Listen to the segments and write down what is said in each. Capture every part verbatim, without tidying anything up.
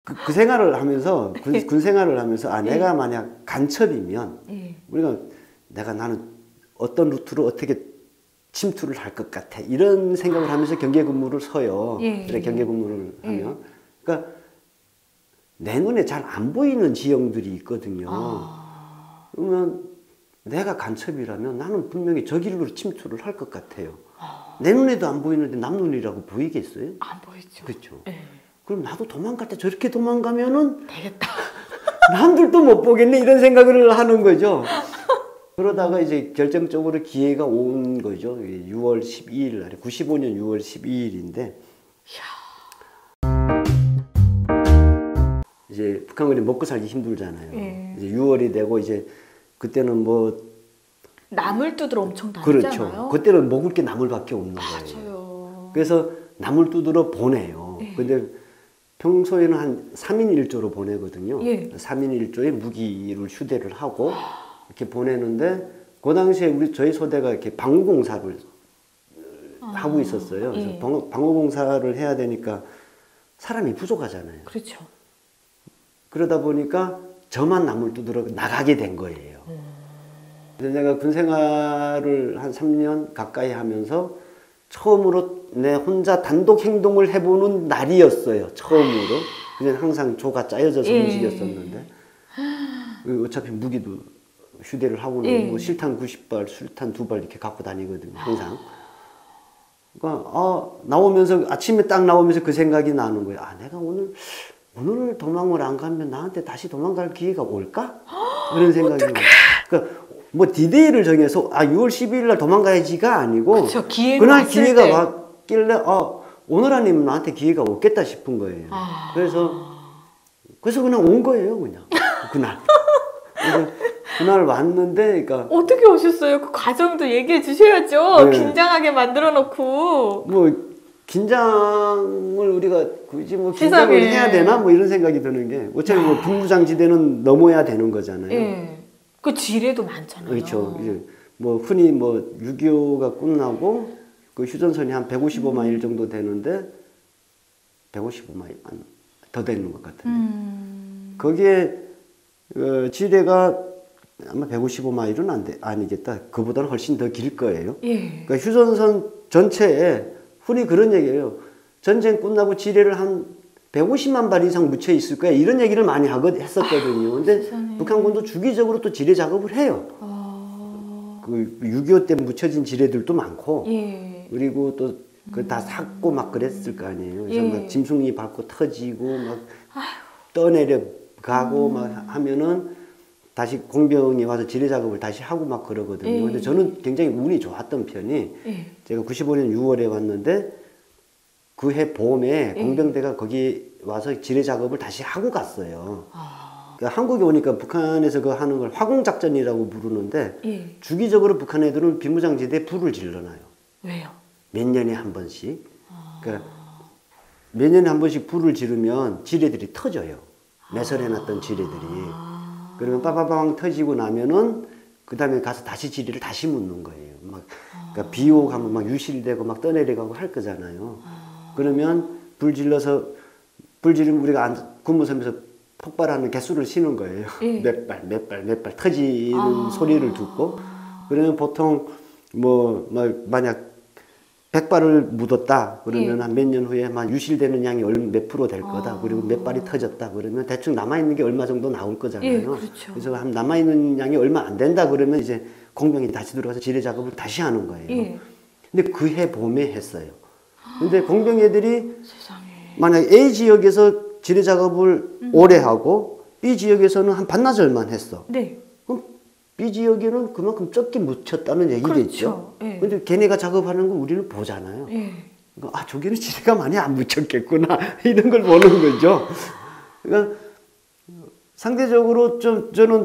그, 그 생활을 하면서 군, 군 생활을 하면서 아 내가 만약 간첩이면 예. 우리가 내가 나는 어떤 루트로 어떻게 침투를 할 것 같아 이런 생각을 하면서 경계 근무를 서요. 예. 그래 경계 근무를 예. 하면 그러니까 내 눈에 잘 안 보이는 지형들이 있거든요. 아. 그러면 내가 간첩이라면 나는 분명히 저 길로 침투를 할 것 같아요. 아. 내 눈에도 안 보이는데 남 눈이라고 보이겠어요? 안 보이죠. 그렇죠. 예. 그럼 나도 도망갈 때 저렇게 도망가면은 되겠다. 남들도 못 보겠네 이런 생각을 하는 거죠. 그러다가 이제 결정적으로 기회가 온 거죠. 유월 십이일 날에 구십오 년 유월 십이일인데 이제 북한군이 먹고 살기 힘들잖아요. 예. 이제 유월이 되고 이제 그때는 뭐 나물 뜯으러 엄청 다니잖아요. 그렇죠. 그때는 먹을 게 나물밖에 없는 거예요. 맞아요. 그래서 나물 뜯으러 보내요. 예. 근데 평소에는 한 삼 인 일 조로 보내거든요. 예. 삼 인 일 조에 무기를 휴대를 하고 이렇게 보내는데 그 당시에 우리 저희 소대가 이렇게 방어공사를 아. 하고 있었어요. 그래서 예. 방어, 방어공사를 해야 되니까 사람이 부족하잖아요. 그렇죠. 그러다 보니까 저만 나물 뜯으러 나가게 된 거예요. 그래서 내가 군 생활을 한 삼 년 가까이 하면서 처음으로 내 혼자 단독 행동을 해보는 날이었어요. 처음으로. 그냥 항상 조가 짜여져서 예. 움직였었는데 어차피 무기도 휴대를 하고는 예. 뭐 실탄 구십 발, 술탄 두 발 이렇게 갖고 다니거든요. 항상. 그러니까 아, 나오면서 아침에 딱 나오면서 그 생각이 나는 거예요. 아 내가 오늘 오늘 도망을 안 가면 나한테 다시 도망갈 기회가 올까? 그런 생각이 나요. 그러니까 뭐 디데이를 정해서 아 유월 십이일 날 도망가야지가 아니고 그쵸, 기회가 그날 왔을 기회가 때. 왔길래 아 오늘 아니면 나한테 기회가 없겠다 싶은 거예요. 아. 그래서 그래서 그냥 온 거예요, 그냥 그날. 그래서 그날 왔는데, 그러니까 어떻게 오셨어요? 그 과정도 얘기해 주셔야죠. 네. 긴장하게 만들어 놓고. 뭐 긴장을 우리가 굳이 뭐 긴장을 세상에. 해야 되나 뭐 이런 생각이 드는 게 어차피 뭐 빈부장지대는 넘어야 되는 거잖아요. 예. 그 지뢰도 많잖아요. 그렇죠. 이제 뭐 흔히 뭐 육이오가 끝나고 그 휴전선이 한 백오십오 마일 음. 정도 되는데 백오십오 마일 더 되는 것 같은데 음. 거기에 어, 지뢰가 아마 백오십오 마일은 안 돼, 아니겠다. 그보다는 훨씬 더 길 거예요. 예. 그러니까 휴전선 전체에 흔히 그런 얘기예요. 전쟁 끝나고 지뢰를 한 백오십만 발 이상 묻혀 있을 거야. 이런 얘기를 많이 하거, 했었거든요. 근데 세상에. 북한군도 주기적으로 또 지뢰 작업을 해요. 어... 그 육이오 때 묻혀진 지뢰들도 많고, 예. 그리고 또 그 다 삭고 막 그랬을 거 아니에요. 그래서 예. 막 짐승이 밟고 터지고 막 떠내려 가고 음. 막 하면은 다시 공병이 와서 지뢰 작업을 다시 하고 막 그러거든요. 예. 근데 저는 굉장히 운이 좋았던 편이 예. 제가 구십오 년 유월에 왔는데 그 해 봄에 예. 공병대가 거기 와서 지뢰 작업을 다시 하고 갔어요. 아... 그러니까 한국에 오니까 북한에서 그 하는 걸 화공작전이라고 부르는데 예. 주기적으로 북한 애들은 비무장지대에 불을 질러놔요. 왜요? 몇 년에 한 번씩. 아... 그러니까 몇 년에 한 번씩 불을 지르면 지뢰들이 터져요. 매설해놨던 지뢰들이. 아... 그러면 빠바방 터지고 나면은 그 다음에 가서 다시 지뢰를 다시 묻는 거예요. 막 그러니까 비 오고 하면 막 유실되고 막 떠내려가고 할 거잖아요. 아... 그러면 불 질러서 불 지르면 우리가 안, 근무선에서 폭발하는 개수를 쉬는 거예요. 예. 몇 발, 몇 발, 몇 발 터지는 아... 소리를 듣고 그러면 보통 뭐, 뭐 만약 백 발을 묻었다 그러면 예. 한 몇 년 후에 막 유실되는 양이 얼 몇 프로 될 거다. 아... 그리고 몇 발이 터졌다 그러면 대충 남아있는 게 얼마 정도 나올 거잖아요. 예, 그렇죠. 그래서 한 남아있는 양이 얼마 안 된다 그러면 이제 공병이 다시 들어가서 지뢰 작업을 다시 하는 거예요. 예. 근데 그 해 봄에 했어요. 근데 공병 애들이 세상에. 만약 A 지역에서 지뢰 작업을 음. 오래 하고 B 지역에서는 한 반나절만 했어. 네. 그럼 B 지역에는 그만큼 적게 묻혔다는 얘기겠죠. 그렇죠. 예. 근데 걔네가 작업하는 거 우리는 보잖아요. 예. 그러니까 아 저기는 지뢰가 많이 안 묻혔겠구나 이런 걸 보는 거죠. 그러니까 상대적으로 좀 저는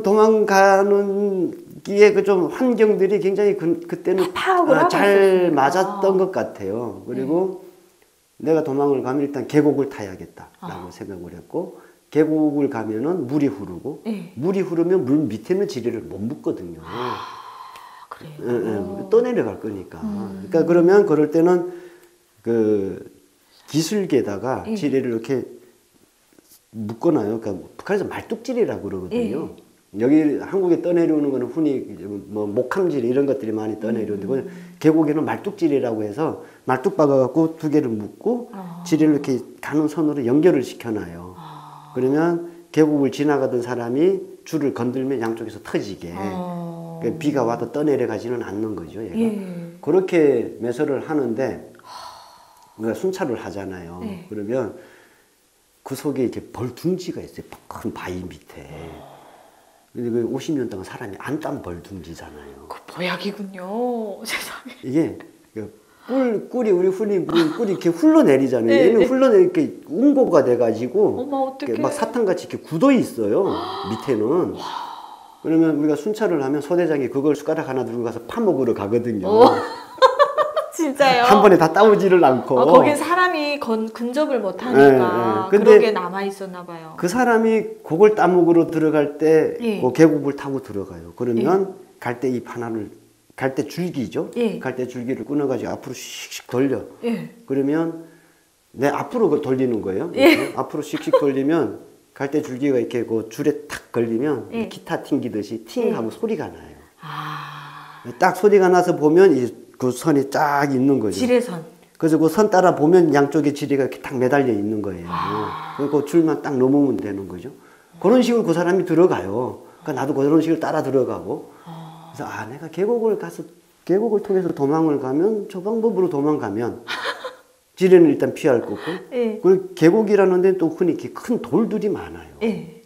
도망가는 기에 그 좀 환경들이 굉장히 그, 그때는 파악을 아, 잘 하고 맞았던 아. 것 같아요. 그리고 내가 도망을 가면 일단 계곡을 타야겠다라고 아. 생각을 했고 계곡을 가면은 물이 흐르고 예. 물이 흐르면 물 밑에는 지뢰를 못 묻거든요. 아, 그래요. 예, 예, 떠내려갈 거니까. 음. 그러니까 그러면 그럴 때는 그 기술계에다가 예. 지뢰를 이렇게 묶어놔요. 그러니까 북한에서 말뚝질이라고 그러거든요. 예. 여기 한국에 떠내려오는 거는 흔히 뭐 목함질 이런 것들이 많이 떠내려오는데 음. 계곡에는 말뚝질이라고 해서 말뚝 박아갖고 두 개를 묶고 아. 지리를 이렇게 가는 선으로 연결을 시켜놔요. 아. 그러면 계곡을 지나가던 사람이 줄을 건들면 양쪽에서 터지게 아. 그러니까 비가 와도 떠내려 가지는 않는 거죠. 얘가. 예. 그렇게 매설을 하는데 우리가 순찰을 하잖아요. 예. 그러면 그 속에 이렇게 벌둥지가 있어요. 큰 바위 밑에. 근데 그 오십 년 동안 사람이 안 딴 벌둥지잖아요. 그 보약이군요. 세상에. 이게 꿀, 꿀이 우리 흔히 꿀이 이렇게 흘러내리잖아요. 네, 얘는 네. 흘러내 이렇게 웅고가 돼가지고 어머, 어떡해. 막 사탕같이 이렇게 굳어 있어요. 밑에는. 그러면 우리가 순찰을 하면 소대장이 그걸 숟가락 하나 들고 가서 파먹으러 가거든요. 진짜요? 한 번에 다 따오지를 않고. 아, 거긴 사람이 건, 근접을 못 하니까 네, 네. 그런 게 남아 있었나 봐요. 그 사람이 그걸 따먹으러 들어갈 때 예. 그 계곡을 타고 들어가요. 그러면 예. 갈대잎 하나를 갈대 줄기죠. 예. 갈대 줄기를 끊어가지고 앞으로 씩씩 돌려. 예. 그러면 내 앞으로 돌리는 거예요. 예. 앞으로 씩씩 돌리면 갈대 줄기가 이렇게 그 줄에 탁 걸리면 예. 기타 튕기듯이 팅 하고 예. 소리가 나요. 아... 딱 소리가 나서 보면 이 그 선이 쫙 있는 거죠. 지뢰선. 그래서 그 선 따라 보면 양쪽에 지뢰가 이렇게 딱 매달려 있는 거예요. 아... 그 줄만 딱 넘으면 되는 거죠. 그런 식으로 그 사람이 들어가요. 그러니까 나도 그런 식으로 따라 들어가고. 아... 그래서 아 내가 계곡을 가서 계곡을 통해서 도망을 가면 저 방법으로 도망가면 지뢰는 일단 피할 거고. 예. 그리고 계곡이라는 데는 또 흔히 이렇게 큰 돌들이 많아요. 예.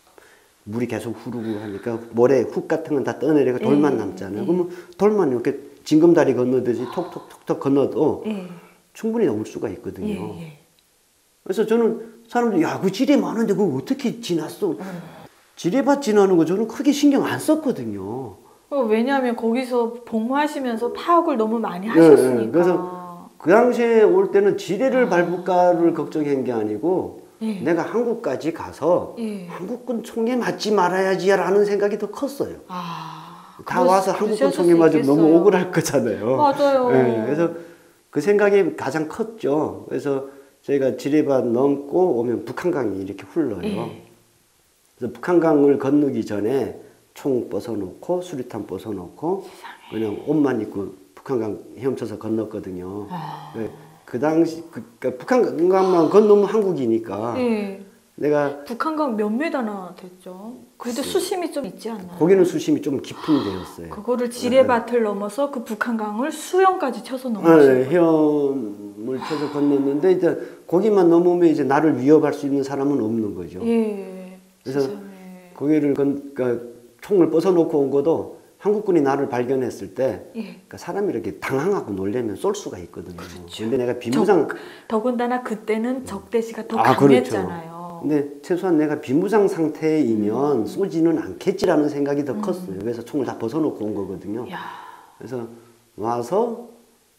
물이 계속 흐르고 하니까 모래 흙 같은 건 다 떠내려가 돌만 예. 남잖아요. 예. 그러면 돌만 이렇게 징검다리 건너듯이 톡톡톡톡 건너도 예. 충분히 올 수가 있거든요. 예, 예. 그래서 저는 사람들이 야, 그 지뢰 많은데 그거 어떻게 지났어? 음. 지뢰밭 지나는 거 저는 크게 신경 안 썼거든요. 어, 왜냐하면 거기서 복무하시면서 파악을 너무 많이 하셨으니까. 예, 예. 그래서 그 당시에 올 때는 지뢰를 아. 밟을까를 걱정한 게 아니고 예. 내가 한국까지 가서 예. 한국군 총에 맞지 말아야지 라는 생각이 더 컸어요. 아. 다 와서 한국군 총에 맞으면 너무 억울할 거잖아요. 맞아요. 네, 그래서 그 생각이 가장 컸죠. 그래서 저희가 지뢰밭 넘고 오면 북한강이 이렇게 흘러요. 예. 그래서 북한강을 건너기 전에 총 벗어놓고 수류탄 벗어놓고 그냥 옷만 입고 북한강 헤엄쳐서 건넜거든요. 아... 네, 그 당시 그, 그러니까 북한강만 건너면 한국이니까 예. 내가 북한강 몇 메다나 됐죠? 그래도 수심이 좀 있지 않나요? 거기는 수심이 좀 깊은 데였어요. 그거를 지뢰밭을 네. 넘어서 그 북한강을 수영까지 쳐서 넘으신 네, 헤엄을 쳐서 건넜는데 이제 거기만 넘으면 이제 나를 위협할 수 있는 사람은 없는 거죠. 예. 그래서 세상에. 거기를 건, 그러니까 총을 벗어놓고 온 것도 한국군이 나를 발견했을 때 예. 그러니까 사람이 이렇게 당황하고 놀래면 쏠 수가 있거든요. 그렇죠. 근데 내가 비무장 적, 더군다나 그때는 적대시가 더 아, 강했잖아요. 그렇죠. 근데 최소한 내가 비무장 상태이면 음. 쏘지는 않겠지라는 생각이 더 음. 컸어요. 그래서 총을 다 벗어놓고 온 거거든요. 야. 그래서 와서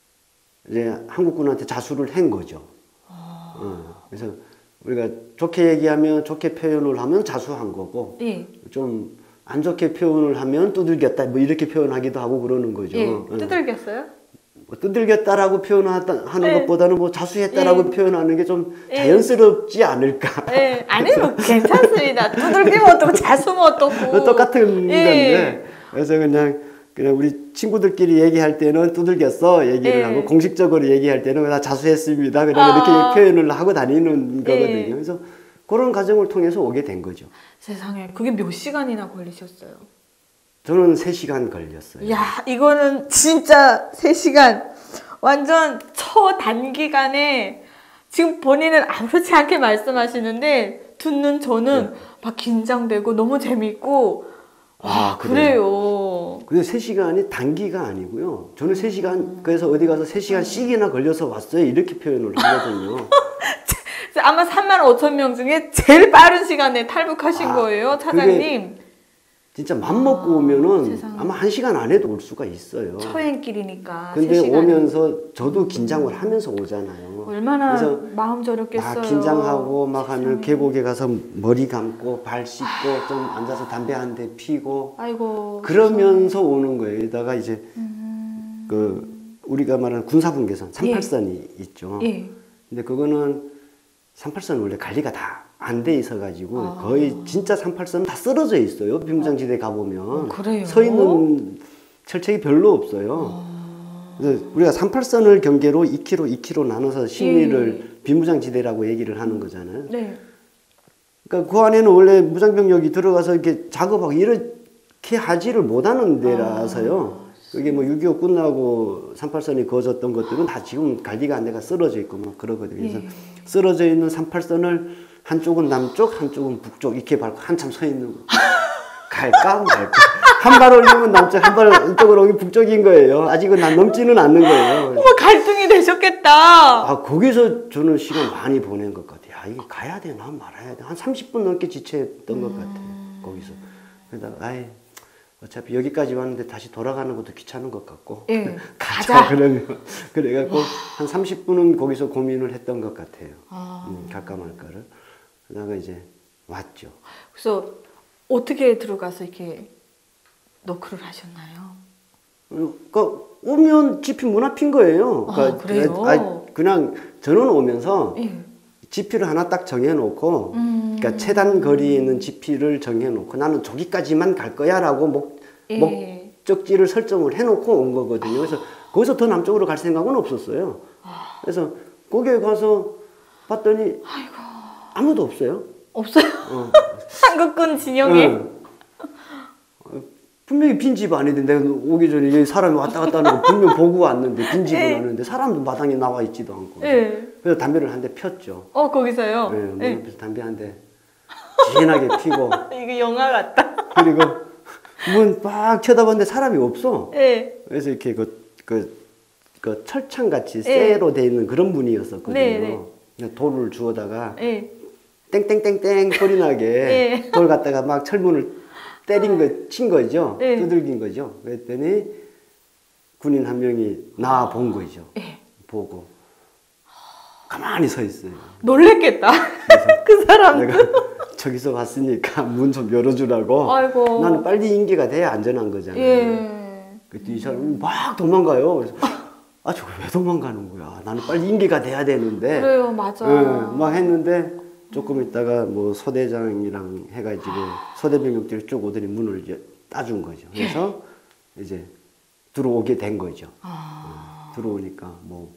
이제 한국군한테 자수를 한 거죠. 아. 어. 그래서 우리가 좋게 얘기하면 좋게 표현을 하면 자수한 거고 예. 좀 안 좋게 표현을 하면 두들겼다 뭐 이렇게 표현하기도 하고 그러는 거죠. 예. 두들겼어요? 뭐 두들겼다라고 표현하는 네. 것보다는 뭐 자수했다라고 네. 표현하는 게 좀 네. 자연스럽지 않을까. 네. 아니면 괜찮습니다. 두들기면 어떻고 자수면 어떻고. 똑같은 네. 건데. 그래서 그냥 그냥 우리 친구들끼리 얘기할 때는 두들겼어 얘기를 네. 하고 공식적으로 얘기할 때는 나 자수했습니다. 그냥 아. 이렇게 표현을 하고 다니는 거거든요. 네. 그래서 그런 과정을 통해서 오게 된 거죠. 세상에 그게 몇 시간이나 걸리셨어요? 저는 세 시간 걸렸어요. 야, 이거는 진짜 세 시간. 완전 초단기간에 지금 본인은 아무렇지 않게 말씀하시는데 듣는 저는 네. 막 긴장되고 너무 재밌고 아, 그래요. 근데 세 시간이 단기가 아니고요. 저는 세 시간 음. 그래서 어디 가서 세 시간씩이나 걸려서 왔어요. 이렇게 표현을 하거든요. 아마 삼만 오천 명 중에 제일 빠른 시간에 탈북하신 아, 거예요, 차장님. 진짜 맘 먹고 아, 오면은 세상에. 아마 한 시간 안에도 올 수가 있어요. 처행길이니까. 근데 오면서 저도 긴장을 하면서 오잖아요. 얼마나 그래서 마음 저렸겠어요. 막 긴장하고 막 세상에. 하면 계곡에 가서 머리 감고 발 씻고 좀 앉아서 담배 한 대 피고. 아이고. 그러면서 세상에. 오는 거예요. 여기다가 이제 음... 그 우리가 말하는 군사분계선 삼십팔 선이 예. 있죠. 예. 근데 그거는 삼십팔 선은 원래 관리가 다 안 돼 있어가지고 아. 거의 진짜 삼팔선은 다 쓰러져 있어요. 비무장지대 가보면. 어, 그래요? 서 있는 철책이 별로 없어요. 아. 그래서 우리가 삼팔선을 경계로 이 킬로미터, 이 킬로미터 나눠서 심리를 예. 비무장지대라고 얘기를 하는 거잖아요. 네. 그러니까 그 안에는 원래 무장병력이 들어가서 이렇게 작업하고 이렇게 하지를 못하는 데라서요. 그게 뭐 육이오 끝나고 삼팔선이 그어졌던 것들은 다 지금 관리가 안 돼가 쓰러져 있고 막 그러거든요. 그래서 예. 쓰러져 있는 삼팔선을 한쪽은 남쪽, 한쪽은 북쪽 이렇게 밟고 한참 서 있는 거. 갈까 말까. 한 발 올리면 남쪽, 한 발 이쪽으로 오면 북쪽인 거예요. 아직은 난 넘지는 않는 거예요. 뭐 갈등이 되셨겠다. 아, 거기서 저는 시간 많이 보낸 것 같아요. 아, 이게 가야 되나 말아야 돼. 한 삼십 분 넘게 지체했던 것 같아요. 거기서. 그러다가, 아이, 어차피 여기까지 왔는데 다시 돌아가는 것도 귀찮은 것 같고. 예, 가자, 가자. 그러면. 그래갖고 한 삼십 분은 거기서 고민을 했던 것 같아요. 아. 음, 갈까 말까를. 그러다가 이제 왔죠. 그래서 어떻게 들어가서 이렇게 너클을 하셨나요? 그러니까 오면 지피 문 앞인 거예요. 그러니까 아, 그래요? 아, 그냥 저는 오면서 예. 지피를 하나 딱 정해놓고, 음. 그러니까 최단 거리에 있는 지피를 정해놓고 나는 저기까지만 갈 거야라고 목, 예. 목적지를 설정을 해놓고 온 거거든요. 그래서 거기서 더 남쪽으로 갈 생각은 없었어요. 그래서 거기에 가서 봤더니 아이고. 아무도 없어요. 없어요? 어. 한국군 진영에? 응. 분명히 빈집 아닌데 내가 오기 전에 여기 사람이 왔다 갔다 하는 거 분명 보고 왔는데 빈집은 예. 아닌데 사람도 마당에 나와 있지도 않고. 예. 그래서 담배를 한 대 폈죠. 어, 거기서요? 네, 문 예. 앞에서 담배 한 대 진하게 피고 이거 영화 같다. 그리고 문 막 쳐다봤는데 사람이 없어. 예. 그래서 이렇게 그, 그, 그 철창 같이 예. 쇠로 돼 있는 그런 문이었었거든요. 네, 네. 그냥 돌을 주워다가 예. 땡땡땡땡 소리 나게 예. 돌 갖다가 막 철문을 때린 거, 친 거죠. 예. 두들긴 거죠. 그랬더니 군인 한 명이 나와 본 거죠. 예. 보고 가만히 서 있어요. 놀랬겠다. 그 사람. 내가 저기서 왔으니까 문 좀 열어주라고. 아이고. 나는 빨리 인계가 돼야 안전한 거잖아요. 예. 그랬더니 이 사람이 막 도망가요. 그래서 아, 저거 왜 도망가는 거야? 나는 빨리 인계가 돼야 되는데. 그래요, 맞아. 예, 막 했는데 조금 있다가 뭐 소대장이랑 해가지고 소대병력들이 쭉 오더니 문을 이제 따준 거죠. 그래서 예. 이제 들어오게 된 거죠. 아. 어, 들어오니까 뭐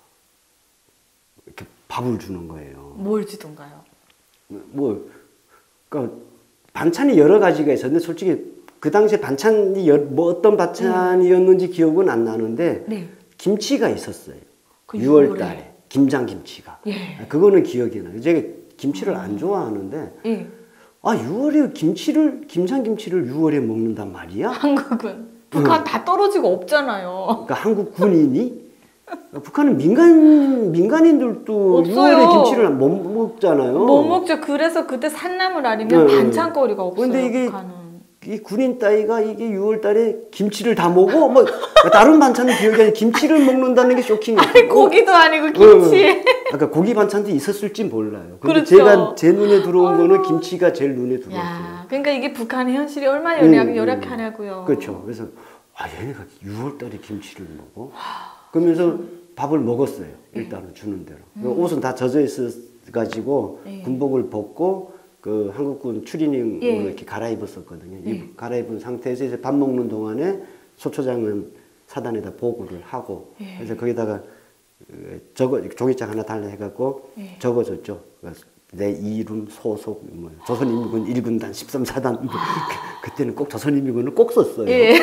이렇게 밥을 주는 거예요. 뭘 주던가요? 뭐, 그러니까 반찬이 여러 가지가 있었는데 솔직히 그 당시에 반찬이 여, 뭐 어떤 반찬이었는지 기억은 안 나는데 네. 김치가 있었어요. 그 유월 유월에. 달에 김장김치가. 예. 그거는 기억이 나요. 제가 김치를 안 좋아하는데 예. 아 유월에 김치를 김장김치를 유월에 먹는단 말이야? 한국은. 북한 다 떨어지고 없잖아요. 그러니까 한국 군인이 북한은 민간 민간인들도 없어요. 유월에 김치를 못 먹잖아요. 못 먹죠. 그래서 그때 산나물 아니면 네. 반찬거리가 없어요. 근데 이게 북한은. 이 군인 따위가 이게 유월 달에 김치를 다 먹어? 뭐 다른 반찬은 기억이 아니라 김치를 먹는다는 게 쇼킹했고. 아니 고기도 아니고 김치. 아까 고기 반찬도 있었을지 몰라요. 근데 그렇죠. 제가 제 눈에 들어온 아이고. 거는 김치가 제일 눈에 들어왔어요. 야, 그러니까 이게 북한의 현실이 얼마나 음, 열악, 음. 열악하냐고요. 그렇죠. 그래서 아 얘네가 유월 달에 김치를 먹어? 그러면서 밥을 먹었어요. 일단은 주는 대로. 음. 옷은 다 젖어 있어 가지고 예. 군복을 벗고 그 한국군 추리닝으로 예. 이렇게 갈아입었었거든요. 예. 이 갈아입은 상태에서 이제 밥 먹는 동안에 소초장은 사단에다 보고를 하고 예. 그래서 거기다가 그 적어 종이장 하나 달라 해갖고 예. 적어줬죠. 그래서 내 이름 소속 뭐 조선인민군 일 군단 십삼 사단 뭐 그때는 꼭 조선인민군을 꼭 썼어요. 예.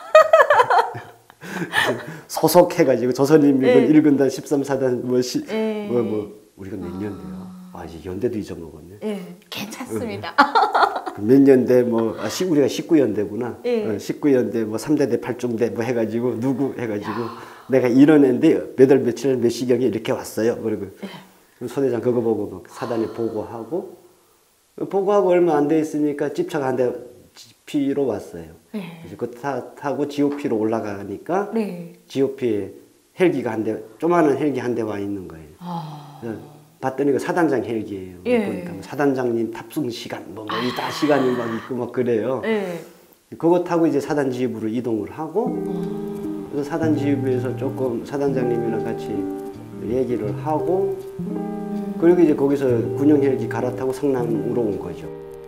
소속해가지고 조선인민군 예. 일 군단 십삼 사단 뭐, 시, 예. 뭐, 뭐 우리가 몇 년대요? 아 이제 연대도 잊어먹었네. 예, 괜찮습니다. 몇 년대 뭐 아, 시, 우리가 십구 연대구나. 예. 어, 십구 연대 뭐 삼 대대 팔 중대 뭐 해가지고 누구 해가지고 내가 이런 애인데 몇 월 며칠 몇 시경에 이렇게 왔어요. 그리고 예. 소대장 그거 보고 막 사단에 보고하고 보고하고 얼마 안 돼 있으니까 집차가 한 대 지오피로 왔어요. 예. 그래서 그 타, 타고 지오피로 올라가니까 네. 지오피에 헬기가 한 대, 조그마한 헬기 한 대 와 있는 거예요. 아. 그래서 봤더니 그 사단장 헬기예요. 예. 보니까 뭐 사단장님 탑승 시간 뭐, 뭐 이따 시간이 막 있고 막 그래요. 예. 그거 타고 이제 사단 지휘부로 이동을 하고 그래서 사단 지휘부에서 조금 사단장님이랑 같이 얘기를 하고 그리고 이제 거기서 군용 헬기 갈아타고 성남으로 온 거죠.